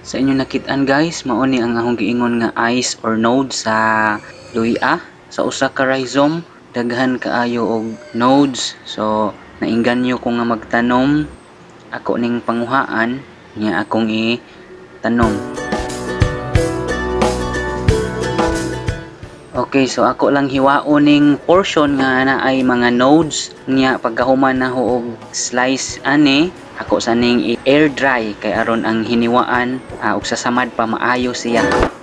Sa inyo nakit-an guys, mao ni ang ahong giingon nga eyes or node sa luya. Sa usa ka rhizome, daghan kaayo og nodes. So nainganyo ko nga magtanom. Ako ning panguhaan nga akong itanom. Okay, so ako lang hiwaon ning portion nga naay mga nodes nya pagkahuman na og slice ani ako sa ning air dry kay aron ang hiniwaan ug sasamad pa maayo siya.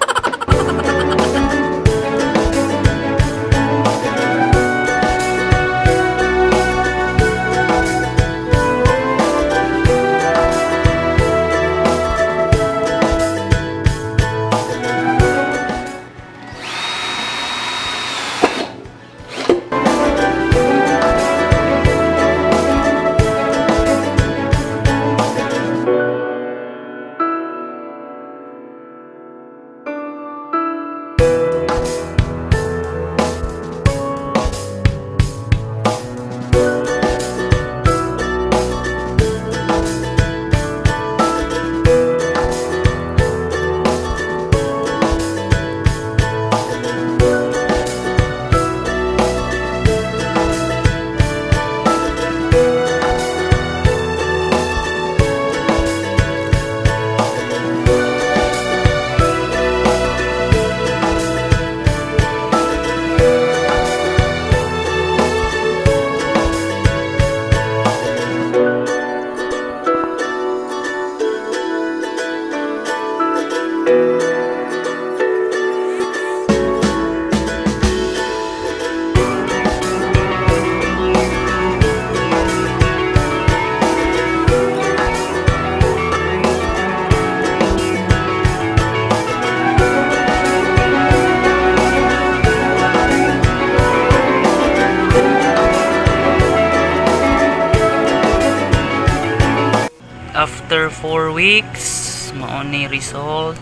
After 4 weeks, mao ni result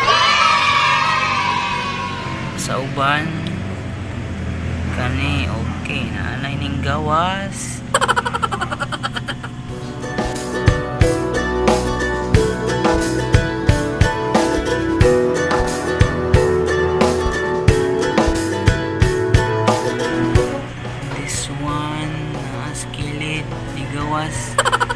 sa uban kani okay na anay ning gawas. This one na skillet ni gawas.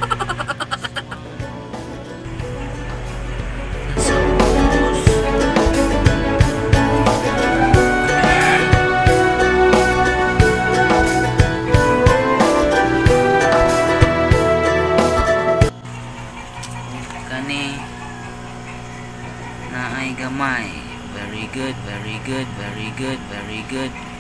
Kani naay gamay. Very good, very good, very good, very good.